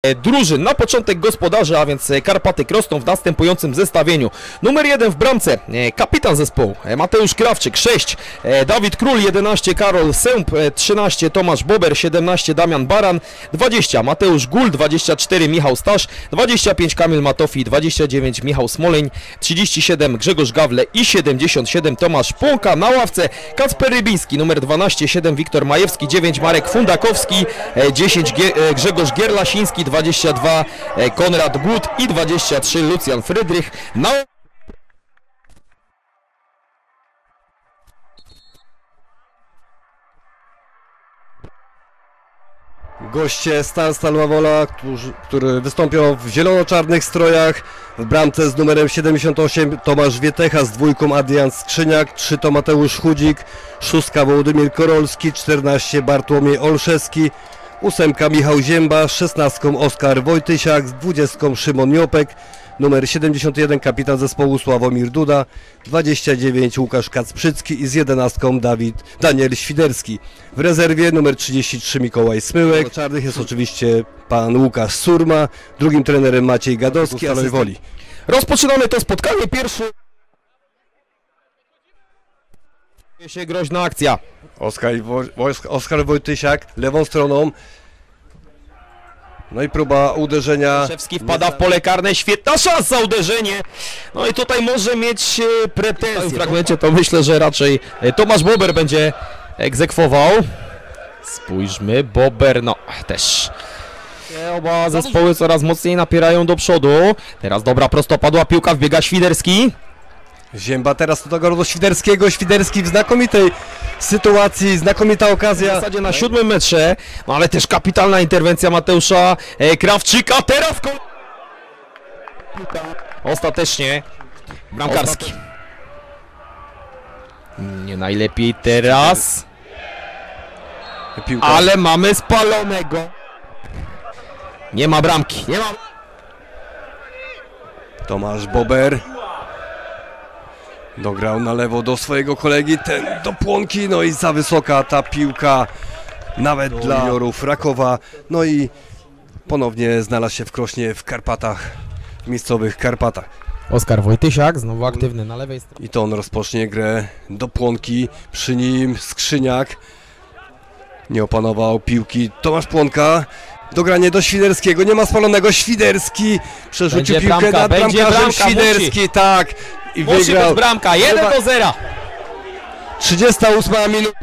drużyn. Na początek gospodarze, a więc Karpaty Krosno w następującym zestawieniu. Numer 1 w bramce, kapitan zespołu Mateusz Krawczyk, 6, Dawid Król, 11, Karol Sęp, 13, Tomasz Bober, 17, Damian Baran, 20, Mateusz Gul, 24, Michał Stasz, 25, Kamil Matofi, 29, Michał Smoleń, 37, Grzegorz Gawle i 77, Tomasz Płonka. Na ławce Kacper Rybiński, numer 12, 7, Wiktor Majewski, 9, Marek Fundakowski, 10, Grzegorz Gierlasiński, 22, Konrad Gut i 23, Lucjan Frydrych. Goście Stal Stalowa Wola, którzy wystąpią w zielono-czarnych strojach. W bramce z numerem 78 Tomasz Wietecha, z 2 Adrian Skrzyniak, 3 to Mateusz Chudzik, 6 Wołodymir Korolski, 14 Bartłomiej Olszewski, 8 Michał Zięba, 16 Oskar Wojtysiak, z 20 Szymon Jopek, numer 71 kapitan zespołu Sławomir Duda, 29 Łukasz Kacprzycki i z 11 Daniel Świderski. W rezerwie numer 33 Mikołaj Smyłek. Do czarnych jest oczywiście pan Łukasz Surma, drugim trenerem Maciej Gadowski, asystent Woli. Rozpoczynamy to spotkanie. Pierwszy się groźna akcja. Oskar Wojtysiak lewą stroną. No i próba uderzenia. Olszewski wpada w pole karne, świetna szansa, uderzenie. No i tutaj może mieć pretensje. W fragmencie to myślę, że raczej Tomasz Bober będzie egzekwował. Spójrzmy, Bober, no też. Oba zespoły coraz mocniej napierają do przodu. Teraz dobra prostopadła piłka, wbiega Świderski. Zięba teraz do Świderskiego. Świderski w znakomitej sytuacji, znakomita okazja. W zasadzie na 7 metrze, no ale też kapitalna interwencja Mateusza Krawczyka. Teraz ostatecznie bramkarski. Nie najlepiej teraz. Piłka. Ale mamy spalonego. Nie ma bramki. Nie ma. Tomasz Bober dograł na lewo do swojego kolegi, ten do Płonki, no i za wysoka ta piłka nawet dla juniorów Rakowa. No i ponownie znalazł się w Krośnie w Karpatach, w miejscowych Karpatach. Oskar Wojtysiak znowu aktywny na lewej stronie. I to on rozpocznie grę do Płonki, przy nim Skrzyniak. Nie opanował piłki Tomasz Płonka. Dogranie do Świderskiego, nie ma spalonego. Świderski przerzucił będzie piłkę bramka, nad bramkarzem. Świderski, musi. Tak. I musi wygrał. Być bramka, 1-0. 38 minuta.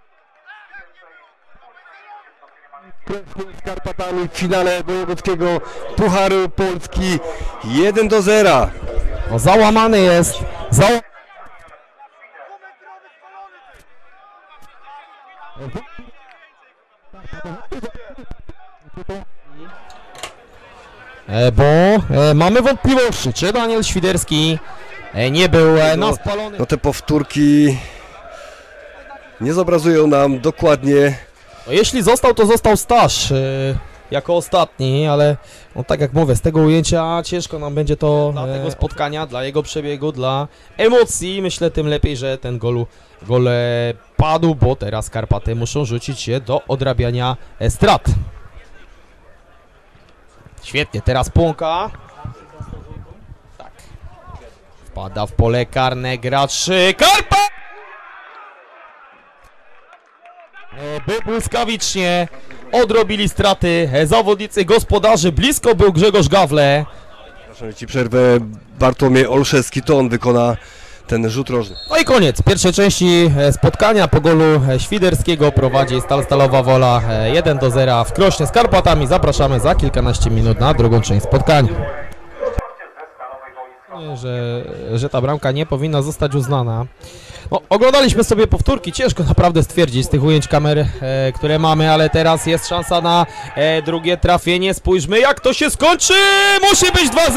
Z Karpatami w finale wojewódzkiego Pucharu Polski. 1-0. No, załamany jest. Bo mamy wątpliwości, czy Daniel Świderski nie był spalony. No te powtórki nie zobrazują nam dokładnie. No, jeśli został, to został Stasz jako ostatni, ale no, tak jak mówię, z tego ujęcia ciężko nam będzie to dla tego spotkania, dla jego przebiegu, dla emocji. Myślę tym lepiej, że ten gol padł, bo teraz Karpaty muszą rzucić się do odrabiania strat. Świetnie, teraz Płonka. Tak. Wpada w pole karne gracz Karpat! Błyskawicznie odrobili straty zawodnicy gospodarzy. Blisko był Grzegorz Gawle. Proszę ci przerwę, Bartłomiej Olszewski, to on wykona ten rzut rożny. No i koniec pierwszej części spotkania. Po golu Świderskiego prowadzi Stal Stalowa Wola 1-0 w Krośnie z Karpatami. Zapraszamy za kilkanaście minut na drugą część spotkania. Że ta bramka nie powinna zostać uznana. No, oglądaliśmy sobie powtórki, ciężko naprawdę stwierdzić z tych ujęć kamer, które mamy, ale teraz jest szansa na drugie trafienie. Spójrzmy, jak to się skończy! Musi być 2-0!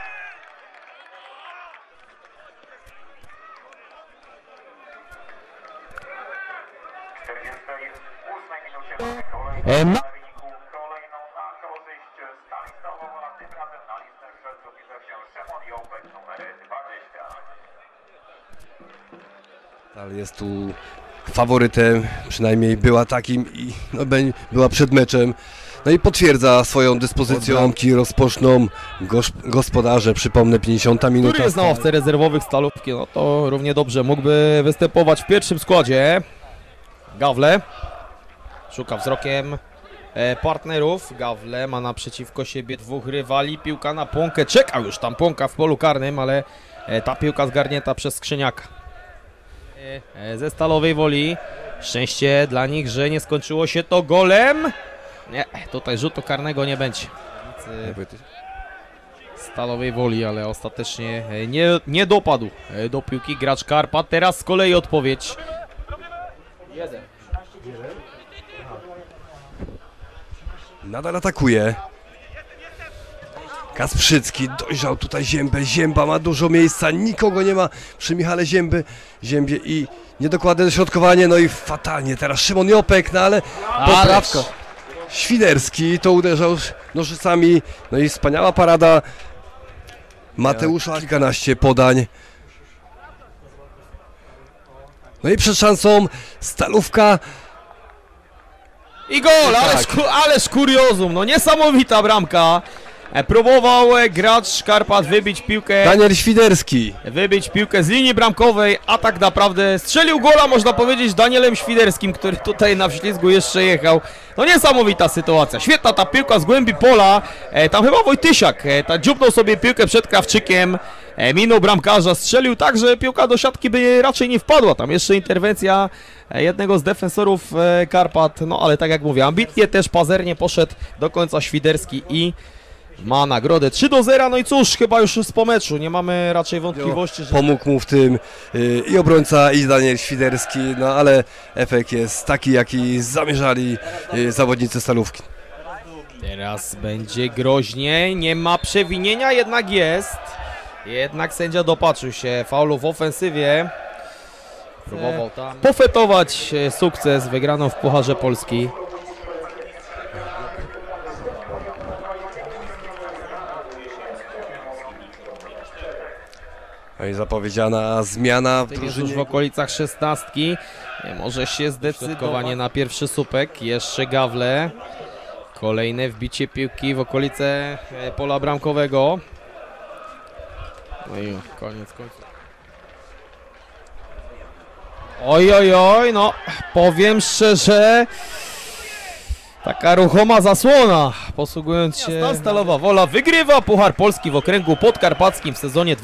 Ale jest tu faworytem, przynajmniej była takim i no, była przed meczem. No i potwierdza swoją dyspozycją. Bramki rozpoczną gospodarze, przypomnę, 50 minuta. Który jest na ławce rezerwowych Stalówki, no to równie dobrze mógłby występować w pierwszym składzie. Gawle szuka wzrokiem partnerów. Gawle ma naprzeciwko siebie dwóch rywali. Piłka na Płonkę, czekał już tam Płonka w polu karnym, ale ta piłka zgarnięta przez Skrzyniaka. Ze Stalowej Woli. Szczęście dla nich, że nie skończyło się to golem. Nie, tutaj rzutu karnego nie będzie. Stalowej Woli, ale ostatecznie nie dopadł do piłki gracz Karpat. Teraz z kolei odpowiedź. Nadal atakuje. Kasprzycki dojrzał tutaj Ziębę. Zięba ma dużo miejsca, nikogo nie ma przy Michale Ziębie i niedokładne dośrodkowanie, no i fatalnie teraz Szymon Jopek, no ale poprawka. Świderski to uderzał nożycami, no i wspaniała parada Mateusza, kilkanaście podań. No i przed szansą Stalówka. I gol, ależ kuriozum, no niesamowita bramka. Próbował gracz Karpat wybić piłkę. Daniel Świderski. Wybić piłkę z linii bramkowej, a tak naprawdę strzelił gola, można powiedzieć, Danielem Świderskim, który tutaj na wślizgu jeszcze jechał. No niesamowita sytuacja, świetna ta piłka z głębi pola. Tam chyba Wojtysiak dziupnął sobie piłkę przed Krawczykiem, minął bramkarza, strzelił tak, że piłka do siatki by raczej nie wpadła. Tam jeszcze interwencja jednego z defensorów Karpat, no ale tak jak mówię, ambitnie też pazernie poszedł do końca Świderski i ma nagrodę 3-0, no i cóż, chyba już po meczu, nie mamy raczej wątpliwości, że... Pomógł mu w tym i obrońca, i Daniel Świderski, no ale efekt jest taki, jaki zamierzali zawodnicy Stalówki. Teraz będzie groźnie, nie ma przewinienia, jednak jest. Jednak sędzia dopatrzył się faulu w ofensywie. Próbował tam pofetować sukces wygraną w Pucharze Polski. No i zapowiedziana zmiana w drużynie. Już w okolicach 16. Może się zdecydować na pierwszy słupek. Jeszcze Gawle. Kolejne wbicie piłki w okolice pola bramkowego. No i koniec końców. Oj, no powiem szczerze, taka ruchoma zasłona, posługując się. Stalowa Wola wygrywa Puchar Polski w okręgu podkarpackim w sezonie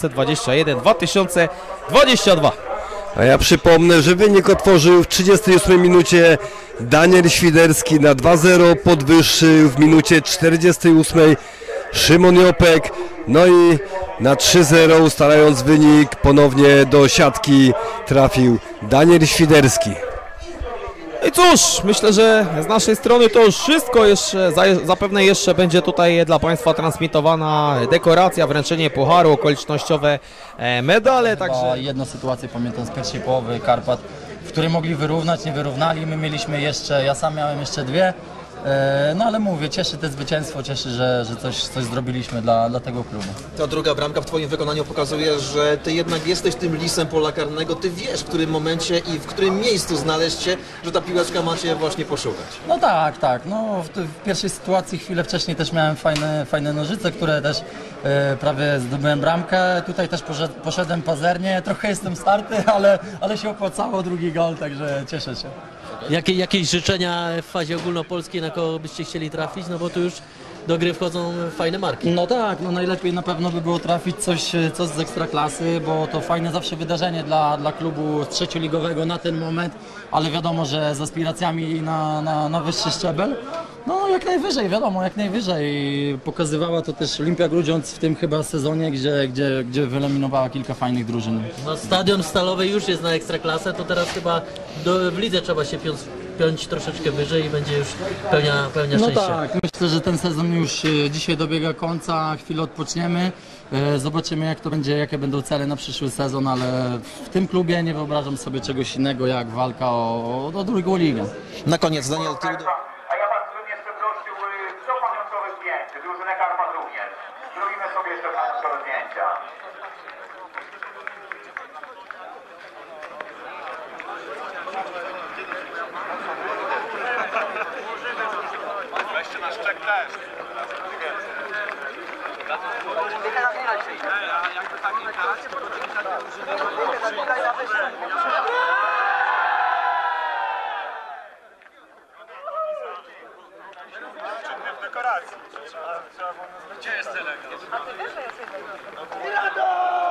2021-2022. A ja przypomnę, że wynik otworzył w 38 minucie Daniel Świderski, na 2-0 podwyższył w minucie 48 Szymon Jopek, no i na 3-0 ustalając wynik ponownie do siatki trafił Daniel Świderski. I cóż, myślę, że z naszej strony to już wszystko. Zapewne jeszcze będzie tutaj dla Państwa transmitowana dekoracja, wręczenie pucharu, okolicznościowe medale. Także jedną sytuację pamiętam z pierwszej połowy Karpat, w której mogli wyrównać, nie wyrównali. My mieliśmy jeszcze, ja sam miałem jeszcze dwie. No ale mówię, cieszy to zwycięstwo, cieszy, że coś zrobiliśmy dla tego klubu. Ta druga bramka w Twoim wykonaniu pokazuje, że Ty jednak jesteś tym lisem pola karnego, Ty wiesz, w którym momencie i w którym miejscu znaleźć się, że ta piłeczka ma Cię właśnie poszukać. No tak, no w pierwszej sytuacji chwilę wcześniej też miałem fajne nożyce, które też prawie zdobyłem bramkę. Tutaj też poszedłem pazernie, trochę jestem starty, ale się opłacało, drugi gol, także cieszę się. Jakieś życzenia w fazie ogólnopolskiej, na kogo byście chcieli trafić? No bo tu już do gry wchodzą fajne marki. No tak, no najlepiej na pewno by było trafić coś z ekstraklasy, bo to fajne zawsze wydarzenie dla klubu trzecioligowego na ten moment, ale wiadomo, że z aspiracjami na wyższy szczebel. No jak najwyżej, wiadomo, jak najwyżej. Pokazywała to też Olimpia Grudziądz w tym chyba sezonie, gdzie wyeliminowała kilka fajnych drużyn. No, stadion Stalowy już jest na ekstraklasę, to teraz chyba w lidze trzeba się piąć troszeczkę wyżej i będzie już pełnia szczęścia. No tak, myślę, że ten sezon już dzisiaj dobiega końca, chwilę odpoczniemy. Zobaczymy jak to będzie, jakie będą cele na przyszły sezon, ale w tym klubie nie wyobrażam sobie czegoś innego jak walka o drugą ligę. Na koniec, Daniel, Ty... A ja bardzo bym jeszcze prosił co pamiątkowe zdjęcie, drużynę Karpat również. Zrobimy sobie jeszcze pamiątkowe zdjęcia. Jeszcze nasz Czech też. Jakby tak nie grać, to będzie tak w dekoracji. Gdzie jest Selega?